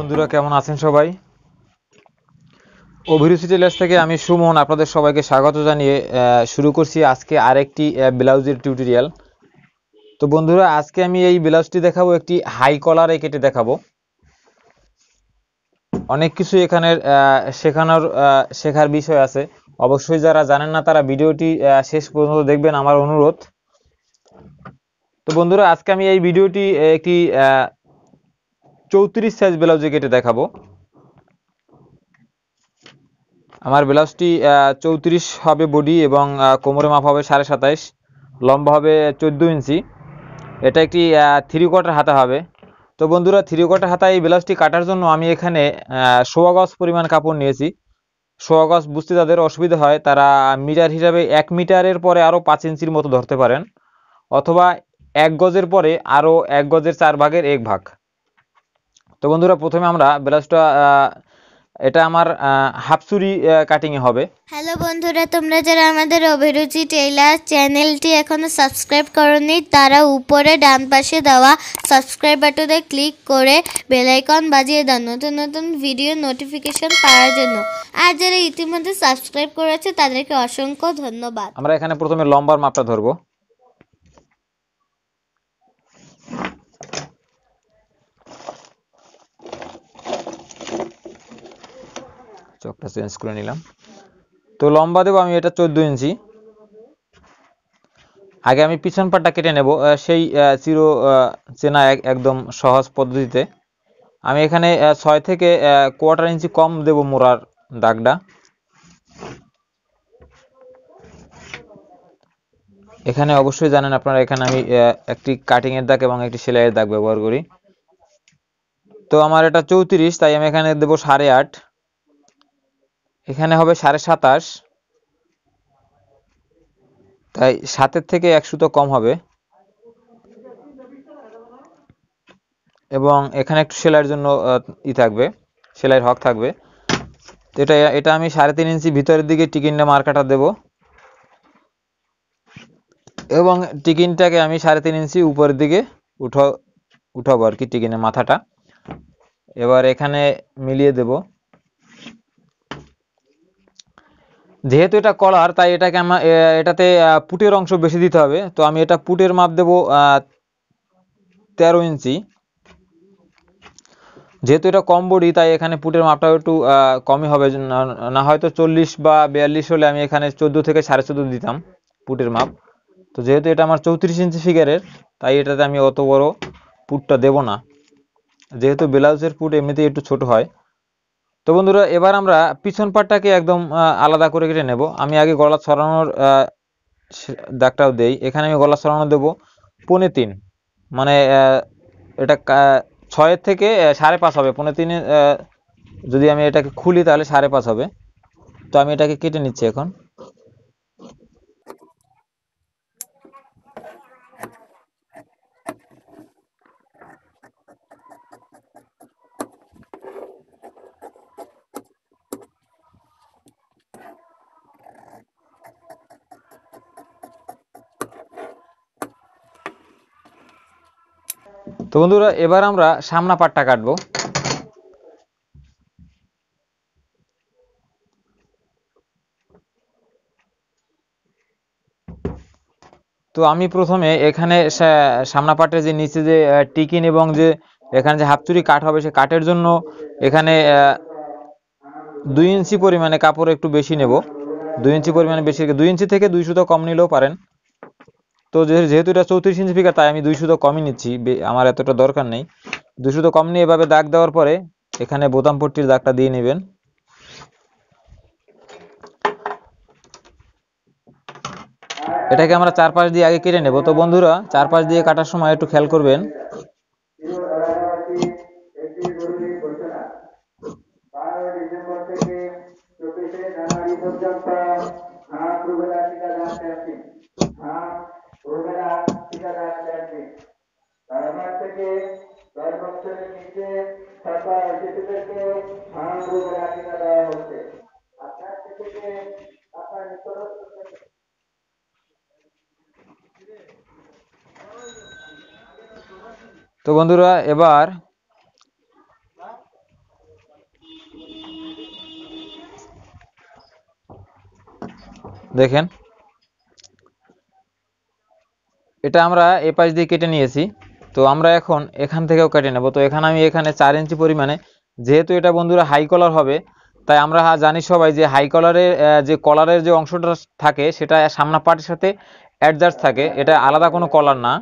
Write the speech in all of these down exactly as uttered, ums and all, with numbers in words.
বন্ধুরা কেমন আছেন সবাই? অভিরুচি টেলার্স থেকে আমি সুমন আপনাদের সবাইকে স্বাগত জানিয়ে শুরু করছি আজকে আরেকটি ব্লাউজের টিউটোরিয়াল। তো বন্ধুরা আজকে আমি এই ব্লাউজটি দেখাবো, একটি হাই কলারে কেটে দেখাবো। অনেক কিছু এখানে শেখানোর শেখার বিষয় আছে, অবশ্যই যারা জানেন না তারা ভিডিওটি শেষ পর্যন্ত দেখবেন আমার অনুরোধ। তো বন্ধুরা আজকে আমি এই ভিডিওটি একটি চৌত্রিশ সাইজ ব্লাউজে কেটে দেখাবো। আমার ব্লাউজটি চৌত্রিশ হবে বডি এবং কোমরের মাপ হবে সাড়ে সাতাইশ, লম্বা হবে চোদ্দো ইঞ্চি। এটা একটি থ্রি কোয়ার্টার হাতা হবে। তো বন্ধুরা থ্রি কোয়ার্টার হাতা এই ব্লাউজটি কাটার জন্য আমি এখানে সোয়া গজ পরিমাণ কাপড় নিয়েছি। সোয়া গজ বুঝতে যাদের অসুবিধা হয় তারা মিটার হিসাবে এক মিটারের পরে আরও পাঁচ ইঞ্চির মতো ধরতে পারেন, অথবা এক গজের পরে আরও এক গজের চার ভাগের এক ভাগ। তো বন্ধুরা প্রথমে আমরা ব্লাউজটা, এটা আমার হাফ চুরি কাটিং এ হবে। হ্যালো বন্ধুরা, তোমরা যারা আমাদের অভিরুচি টেইলার চ্যানেলটি এখনো সাবস্ক্রাইব করোনি তারা উপরে ডান পাশে দেওয়া সাবস্ক্রাইব বাটনে ক্লিক করে বেল আইকন বাজিয়ে দাও নতুন নতুন ভিডিও নোটিফিকেশন পাওয়ার জন্য। আর যারা ইতিমধ্যে সাবস্ক্রাইব করেছে তাদেরকে অসংখ্য ধন্যবাদ। আমরা এখানে প্রথমে লম্বার মাপটা ধরবো। চকটা চেঞ্জ করে নিলাম। তো লম্বা দেবো আমি এটা চোদ্দ ইঞ্চি। আগে আমি পিছন পাটটা কেটে নেব সেই চির চেনা একদম সহজ পদ্ধতিতে। আমি এখানে ছয় থেকে কোয়ার্টার ইঞ্চি কম দেব মোড়ার দাগটা। এখানে অবশ্যই জানেন আপনারা, এখানে আমি একটি কাটিং এর দাগ এবং একটি সেলাইয়ের দাগ ব্যবহার করি। তো আমার এটা চৌত্রিশ, তাই আমি এখানে দেবো সাড়ে আট। এখানে হবে সাড়ে সাতাশ, তাই সাতের থেকে এক সুতো কম হবে। এবং এখানে একটু সেলাইয়ের জন্য ই থাকবে, সেলাইয়ের হক থাকবে। তো এটা এটা আমি সাড়ে তিন ইঞ্চি ভিতরের দিকে টিকিনটা মার্কাটা দেব, এবং টিকিনটাকে আমি সাড়ে তিন ইঞ্চি উপরের দিকে উঠা উঠাবো আর কি, টিকিনের মাথাটা। এবার এখানে মিলিয়ে দেব। যেহেতু এটা কলার তাই এটাকে আমার এটাতে পুটের অংশ বেশি দিতে হবে। তো আমি এটা পুটের মাপ দেব তেরো ইঞ্চি। যেহেতু এটা কম বডি তাই এখানে পুটের মাপটা একটু কমই হবে, না হয়তো চল্লিশ বা বিয়াল্লিশ হলে আমি এখানে চোদ্দ থেকে সাড়ে চোদ্দ দিতাম পুটের মাপ। তো যেহেতু এটা আমার চৌত্রিশ ইঞ্চি ফিগারের তাই এটাতে আমি অত বড় পুটটা দেব না, যেহেতু ব্লাউজের পুট এমনিতেই একটু ছোট হয়। তো বন্ধুরা এবার আমরা পিছন পাটটাকে একদম আলাদা করে কেটে নেব। আমি আগে গলা ছড়ানোর দাগটাও দেই। এখানে আমি গলা ছড়ানো দেব পৌনে তিন, মানে এটা ছয়ের থেকে সাড়ে পাঁচ হবে। পৌনে তিনে যদি আমি এটাকে খুলি তাহলে সাড়ে পাঁচ হবে। তো আমি এটাকে কেটে নিচ্ছি এখন। তো বন্ধুরা এবার আমরা সামনা পাটটা কাটবো। তো আমি প্রথমে এখানে সামনা পাটের যে নিচে যে টিকিন এবং যে এখানে যে হাফ চুরি কাট হবে সে কাটের জন্য এখানে দুই ইঞ্চি পরিমাণে কাপড় একটু বেশি নেব। দুই ইঞ্চি পরিমাণে বেশি, দুই ইঞ্চি থেকে দুই সুতো কম নিলেও পারেন। তো যেহেতু এটা চৌত্রিশ ইঞ্চি ফিগার তাই আমি দুই সুতো কমই নিচ্ছি, আমার এতটা দরকার নেই। দুই সুতো কম নিয়ে এভাবে দাগ দেওয়ার পরে এখানে বোতাম পট্টির দাগটা দিয়ে নেবেন। এটাকে আমরা চারপাশ দিয়ে আগে কেটে নেব। তো বন্ধুরা চারপাশ দিয়ে কাটার সময় একটু খেয়াল করবেন, তো বন্ধুরা এবার দেখেন এটা আমরা এ পাশ দিয়ে কেটে নিয়েছি, তো আমরা এখন এখান থেকেও কেটে নেব। তো এখানে আমি এখানে চার ইঞ্চি পরিমাণে, যেহেতু এটা বন্ধুরা হাই কলার হবে, তাই আমরা জানি সবাই যে হাই কলারের যে কলারের যে অংশটা থাকে সেটা সামনা পাটের সাথে অ্যাডজাস্ট থাকে, এটা আলাদা কোনো কলার না।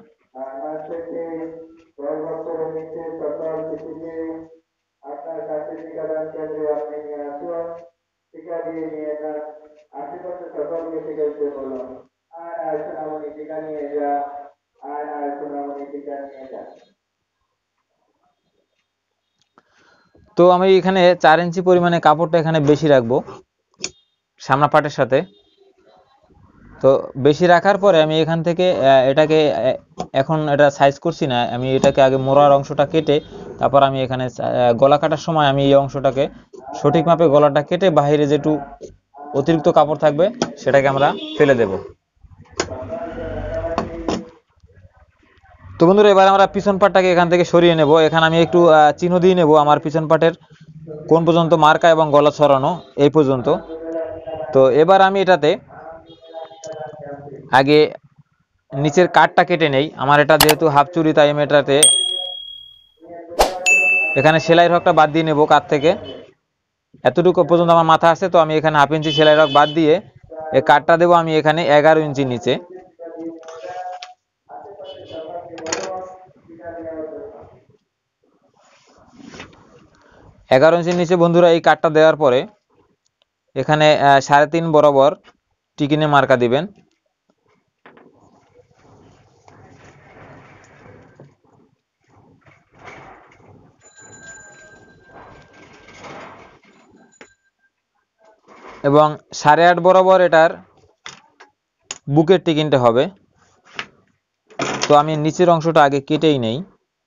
তো আমি এখানে চার ইঞ্চি পরিমাণে কাপড়টা এখানে বেশি রাখবো সামনা পাটের সাথে। তো বেশি রাখার পরে আমি এখান থেকে এটাকে এখন এটা সাইজ করছি না, আমি এটাকে আগে মোড়ার অংশটা কেটে তারপর আমি এখানে গলা কাটার সময় আমি এই অংশটাকে সঠিক মাপে গলাটা কেটে বাইরে যেটু অতিরিক্ত কাপড় থাকবে সেটাকে আমরা ফেলে দেব। তো বন্ধুরা এবার আমরা পিছন পাটটাকে এখান থেকে সরিয়ে নেব। এখানে আমি একটু চিহ্ন দিয়ে নেব আমার পিছন পাটের কোন পর্যন্ত মার্কা এবং গলা ছড়ানো এই পর্যন্ত। তো এবার আমি এটাতে আগে নিচের কাটটা কেটে নেই। আমার এটা যেহেতু হাফ চুড়ি তাই আমি এটাতে এখানে সেলাই রগটা বাদ দিয়ে নেব কাট থেকে। এতটুকু পর্যন্ত আমার মাথা আছে, তো আমি এখানে হাফ ইঞ্চি সেলাই রগ বাদ দিয়ে এই কাটটা দেবো আমি এখানে এগারো ইঞ্চি নিচে। এগারো ইঞ্চির নিচে বন্ধুরা এই কাটটা দেওয়ার পরে এখানে সাড়ে তিন বরাবর টিকিনে মার্কা দিবেন। এবং সাড়ে আট বরাবর এটার বুকের টিকিনটা হবে। তো আমি নিচের অংশটা আগে কেটেই নেই।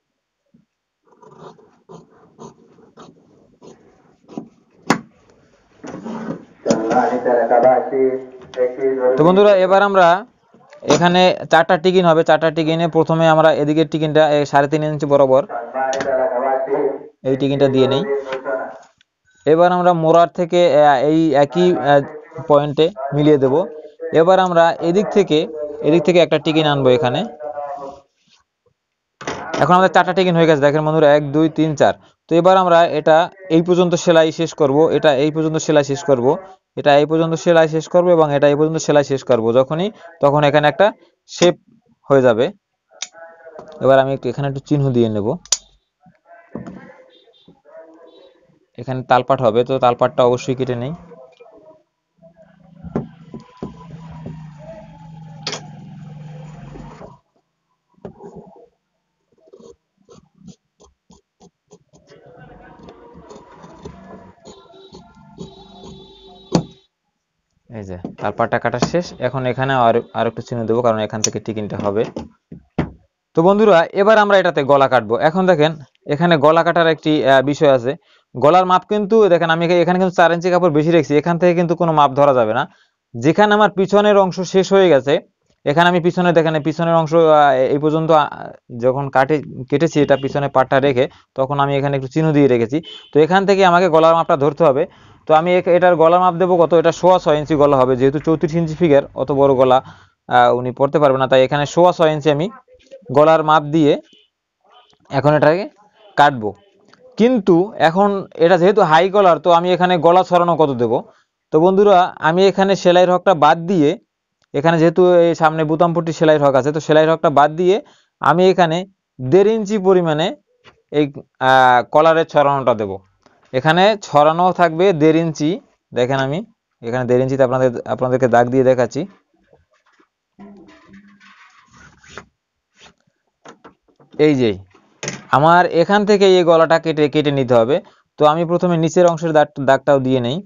তো বন্ধুরা এবার আমরা এখানে চারটা টিকিন হবে, চারটা টিকিনে প্রথমে আমরা এদিকের টিকিনটা সাড়ে তিন ইঞ্চি বরাবর এই টিকিনটা দিয়ে নেই। এবার আমরা মোড়ার থেকে এই একই পয়েন্টে মিলিয়ে দেব। এবার আমরা এদিক থেকে এদিক থেকে একটা টিকিন আনবো এখানে। এখন আমাদের চারটা টিকিন হয়ে গেছে, দেখেন বন্ধুরা এক দুই তিন চার। তো এবার আমরা এটা এই পর্যন্ত সেলাই শেষ করব, এটা এই পর্যন্ত সেলাই শেষ করব, এটা এই পর্যন্ত সেলাই শেষ করব এবং এটা এই পর্যন্ত সেলাই শেষ করব। যখনই তখন এখানে একটা শেপ হয়ে যাবে। এবার আমি একটু এখানে একটু চিহ্ন দিয়ে নেব। এখানে তালপাট হবে, তো তালপাটটা অবশ্যই কেটে নেই। এই যে তালপাটটা কাটা শেষ। এখন এখানে আর আর একটু চিহ্ন দেবো কারণ এখান থেকে টিকিনটা হবে। তো বন্ধুরা এবার আমরা এটাতে গলা কাটবো। এখন দেখেন এখানে গলা কাটার একটি বিষয় আছে। গলার মাপ কিন্তু দেখেন আমি এখানে কিন্তু চার ইঞ্চি কাপড় বেশি রেখেছি, এখান থেকে কিন্তু কোনো মাপ ধরা যাবে না। যেখানে আমার পিছনের অংশ শেষ হয়ে গেছে এখানে আমি পিছনে দেখেন পিছনের অংশ এই পর্যন্ত যখন কাটে কেটেছি এটা পিছনে পাটটা রেখে তখন আমি এখানে একটু চিহ্ন দিয়ে রেখেছি। তো এখান থেকে আমাকে গলার মাপটা ধরতে হবে। তো আমি এটার গলার মাপ দেবো কত, এটা সোয়া ছয় ইঞ্চি গলা হবে, যেহেতু চৌত্রিশ ইঞ্চি ফিগার অত বড় গলা উনি পড়তে পারবে না, তাই এখানে সোয়া ছয় ইঞ্চি আমি গলার মাপ দিয়ে এখন এটাকে কাটবো। কিন্তু এখন এটা যেহেতু হাই গলার, তো আমি এখানে গলা ছড়ানো কত দেব। তো বন্ধুরা আমি এখানে সেলাই রগটা বাদ দিয়ে এখানে যেহেতু এই সামনে বুতামপট্টি সেলাই রগ আছে, তো সেলাই রগটা বাদ দিয়ে আমি এখানে দেড় ইঞ্চি পরিমাণে এই কলারের ছড়ানোটা দেব। এখানে ছড়ানো থাকবে দেড় ইঞ্চি। দেখেন আমি এখানে দেড় ইঞ্চিতে আপনাদের আপনাদেরকে দাগ দিয়ে দেখাচ্ছি। এই যে আমার এখান থেকে এই গলাটা কেটে কেটে নিতে হবে। তো আমি প্রথমে নিচের অংশের দাগ দাগটাও দিয়ে নেই।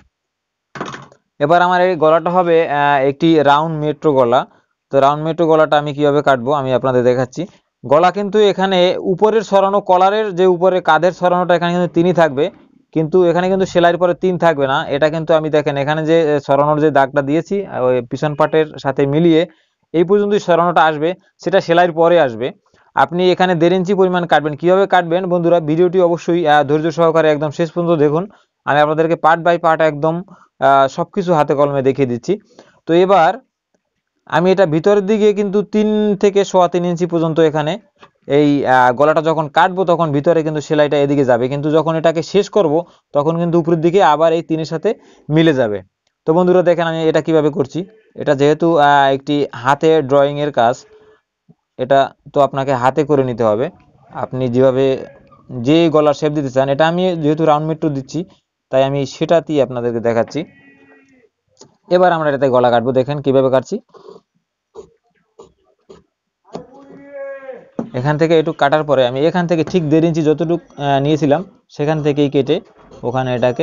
এবার আমার এই গলাটা হবে একটি রাউন্ড মেট্রো গলা। তো রাউন্ড মেট্রো গলাটা আমি কিভাবে কাটবো আমি আপনাদের দেখাচ্ছি। গলা কিন্তু এখানে উপরের ছড়ানো কলারের যে উপরে কাঁধের ছড়ানোটা এখানে কিন্তু তিনই থাকবে, কিন্তু এখানে কিন্তু সেলাইয়ের পরে তিন থাকবে না। এটা কিন্তু আমি দেখেন এখানে যে ছড়ানোর যে দাগটা দিয়েছি ওই পিছন পাটের সাথে মিলিয়ে এই পর্যন্ত ছড়ানোটা আসবে, সেটা সেলাইয়ের পরে আসবে। আপনি এখানে দেড় ইঞ্চি পরিমাণ কাটবেন। কিভাবে কাটবেন বন্ধুরা ভিডিওটি অবশ্যই ধৈর্য সহকারে একদম শেষ পর্যন্ত দেখুন। আমি আপনাদেরকে পার্ট বাই পার্ট একদম সবকিছু হাতে কলমে দেখিয়ে দিচ্ছি। তো এবার আমি এটা ভিতরের দিকে কিন্তু তিন থেকে সোয়া তিন ইঞ্চি পর্যন্ত এখানে এই গলাটা যখন কাটবো তখন ভিতরে কিন্তু সেলাইটা এদিকে যাবে, কিন্তু যখন এটাকে শেষ করব তখন কিন্তু উপরের দিকে আবার এই তিনের সাথে মিলে যাবে। তো বন্ধুরা দেখেন আমি এটা কিভাবে করছি। এটা যেহেতু একটি হাতে ড্রয়িং এর কাজ, এটা তো আপনাকে হাতে করে নিতে হবে। আপনি যেভাবে যে গলার শেপ দিতে চান, এটা আমি যেহেতু রাউন্ড মেট্রো দিচ্ছি তাই আমি সেটাতেই আপনাদেরকে দেখাচ্ছি। এবার আমরা এটাতে গলা কাটবো, দেখেন কিভাবে কাটছি। এখান থেকে একটু কাটার পরে আমি এখান থেকে ঠিক দেড় ইঞ্চি যতটুকু নিয়েছিলাম সেখান থেকেই কেটে ওখানে এটাকে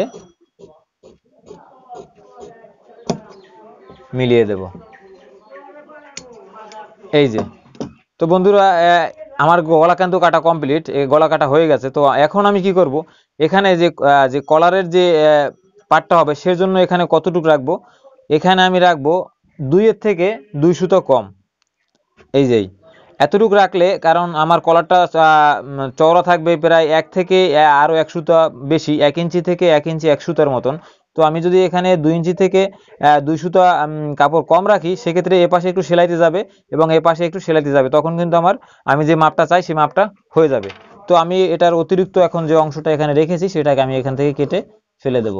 মিলিয়ে দেব। এই যে, তো বন্ধুরা আমার গলা কিন্তু কাটা কমপ্লিট, গলা কাটা হয়ে গেছে। তো এখন আমি কি করব, এখানে যে যে কলারের যে পাটটা হবে সেজন্য এখানে কতটুকু রাখবো, এখানে আমি রাখবো দুইয়ের থেকে দুই সুতো কম। এই যে এতটুকু রাখলে, কারণ আমার কলারটা চওড়া থাকবে প্রায় এক থেকে আরো এক সুতা বেশি, এক ইঞ্চি থেকে এক ইঞ্চি এক সুতার মতন। তো আমি যদি এখানে দুই ইঞ্চি থেকে দুই সুতা কাপড় কম রাখি সেক্ষেত্রে এ পাশে একটু সেলাইতে যাবে এবং এ পাশে একটু সেলাইতে যাবে, তখন কিন্তু আমার আমি যে মাপটা চাই সেই মাপটা হয়ে যাবে। তো আমি এটার অতিরিক্ত এখন যে অংশটা এখানে রেখেছি সেটাকে আমি এখান থেকে কেটে ফেলে দেব।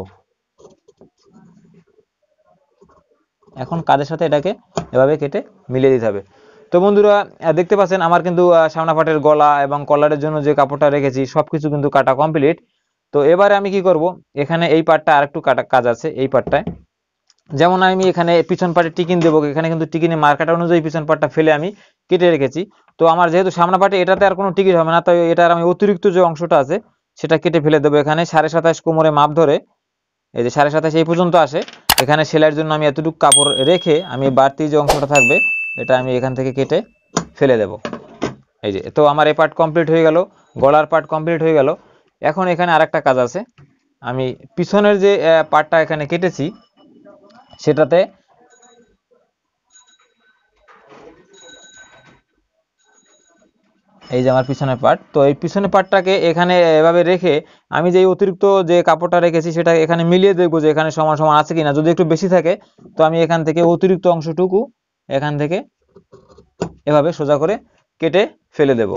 এখন কাজের সাথে এটাকে এভাবে কেটে মিলিয়ে দিতে হবে। তো বন্ধুরা দেখতে পাচ্ছেন আমার কিন্তু সামনা পাটের গলা এবং কলারের জন্য যে কাপড়টা রেখেছি সবকিছু কিন্তু কাটা কমপ্লিট। তো এবারে আমি কি করব, এখানে এই পাটটা আরেকটু কাটা কাজ আছে। এই পাটটায় যেমন আমি এখানে পিছন পাটে টিকিন দেবো, এখানে কিন্তু টিকিনে মার্কাটা অনুযায়ী পিছন পাটটা ফেলে আমি কেটে রেখেছি। তো আমার যেহেতু সামনা পাটে এটাতে আর কোনো টিকিট হবে না, তাই এটার আমি অতিরিক্ত যে অংশটা আছে সেটা কেটে ফেলে দেবো। এখানে সাড়ে সাতাশ কোমরে মাপ ধরে, এই যে সাড়ে সাতাশ এই পর্যন্ত আসে, এখানে সেলাইয়ের জন্য আমি এতটুকু কাপড় রেখে আমি বাড়তি যে অংশটা থাকবে এটা আমি এখান থেকে কেটে ফেলে দেব। এই যে, তো আমার এই পার্ট কমপ্লিট হয়ে গেল, গলার পার্ট কমপ্লিট হয়ে গেল। এখন এখানে আরেকটা কাজ আছে, আমি পিছনের যে পার্টটা এখানে কেটেছি সেটাতে এই যে আমার পিছনের পার্ট, তো এই পিছনের পার্টটাকে এখানে এভাবে রেখে আমি যে অতিরিক্ত যে কাপড়টা রেখেছি সেটা এখানে মিলিয়ে দেখবো যে এখানে সমান সমান আছে কিনা। যদি একটু বেশি থাকে তো আমি এখান থেকে অতিরিক্ত অংশটুকু এখান থেকে এভাবে সোজা করে কেটে ফেলে দেব।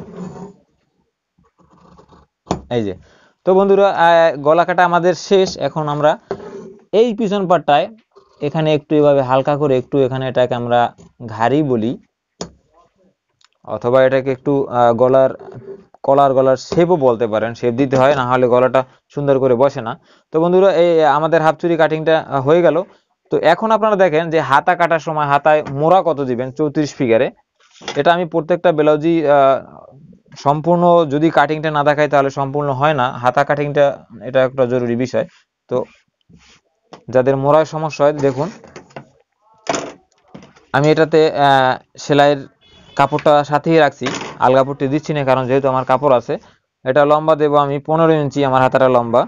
এই যে, তো বন্ধুরা গলা কাটা আমাদের শেষ। এখন আমরা এই পিছন পাটটায় এখানে একটু এভাবে হালকা করে একটু এখানে এটাকে আমরা ঘাড়ি বলি, অথবা এটাকে একটু গলার কলার গলার শেপও বলতে পারেন, শেপ দিতে হয়, না হলে গলাটা সুন্দর করে বসে না। তো বন্ধুরা এই আমাদের হাফ চুড়ি কাটিংটা হয়ে গেল। তো এখন আপনারা দেখেন যে হাতা কাটার সময় হাতায় মোড়া কত দিবেন চৌত্রিশ ফিগারে। এটা আমি প্রত্যেকটা ব্লাউজই সম্পূর্ণ যদি কাটিংটা না দেখাই তাহলে সম্পূর্ণ হয় না, হাতা কাটিংটা এটা একটা জরুরি বিষয়। তো যাদের মোড়ায় সমস্যা হয় দেখুন আমি এটাতে সেলাইয়ের কাপড়টা সাথেই রাখছি, আলগা পট্টি দিচ্ছি না, কারণ যেহেতু আমার কাপড় আছে। এটা লম্বা দেব আমি পনেরো ইঞ্চি, আমার হাতাটা লম্বা।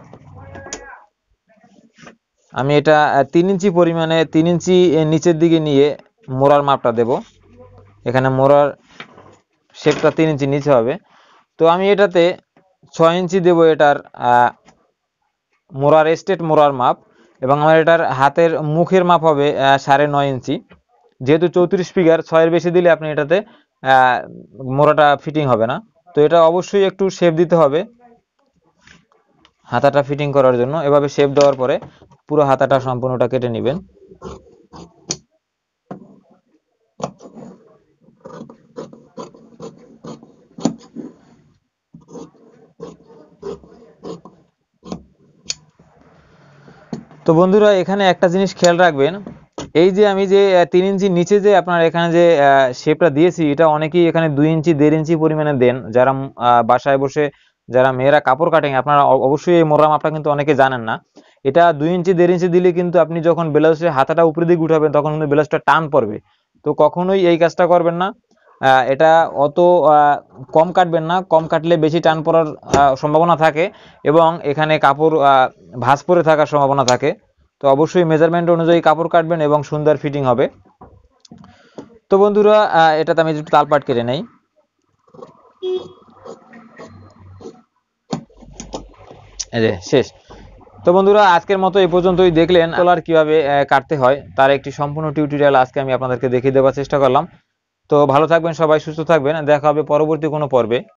আমি এটা তিন ইঞ্চি পরিমাণে তিন ইঞ্চি নিচের দিকে নিয়ে মোড়ার মাপটা দেব। এখানে মোড়ার শেপটা তিন ইঞ্চি নিচে হবে। তো আমি এটাতে ছয় ইঞ্চি দেব এটার মোড়ার স্ট্রেট মোড়ার মাপ, এবং আমার এটার হাতের মুখের মাপ হবে সাড়ে নয় ইঞ্চি। যেহেতু চৌত্রিশ ফিগার, ছয়ের বেশি দিলে আপনি এটাতে মোড়াটা ফিটিং হবে না। তো এটা অবশ্যই একটু শেপ দিতে হবে হাতাটা ফিটিং করার জন্য। এভাবে শেপ দেওয়ার পরে পুরো হাতাটা সম্পূর্ণটা কেটে নেবেন। তো বন্ধুরা এখানে একটা জিনিস খেয়াল রাখবেন, এই যে আমি যে তিন ইঞ্চি নিচে যে আপনার এখানে যে শেপটা দিয়েছি এটা অনেকেই এখানে দুই ইঞ্চি দেড় ইঞ্চি পরিমাণে দেন। যারা বাসায় বসে যারা মেয়েরা কাপড় কাটেন আপনারা অবশ্যই এই মোড়া মাপটা কিন্তু অনেকে জানেন না। এটা দুই ইঞ্চি দেড় ইঞ্চি দিলে কিন্তু আপনি যখন ব্লাউজের হাতাটা উপরে দিকে উঠাবেন তখন কিন্তু ব্লাউজটা টান পড়বে। তো কখনোই এই কাজটা করবেন না, এটা অত কম কাটবেন না, কম কাটলে বেশি টান পড়ার সম্ভাবনা থাকে এবং এখানে কাপড় ভাঁজ পড়ে থাকার সম্ভাবনা থাকে। তো অবশ্যই মেজারমেন্ট অনুযায়ী কাপড় কাটবেন এবং সুন্দর ফিটিং হবে। তো বন্ধুরা এটাতে আমি একটু তালপাট কেটে নেই। এই যে শেষ। তো বন্ধুরা আজকের মতো এই পর্যন্তই দেখলেন সোলার কিভাবে কাটতে হয় তার একটি সম্পূর্ণ টিউটোরিয়াল আজকে আমি আপনাদেরকে দেখিয়ে দেওয়ার চেষ্টা করলাম। তো ভালো থাকবেন সবাই, সুস্থ থাকবেন, দেখা হবে পরবর্তী কোনো পর্বে।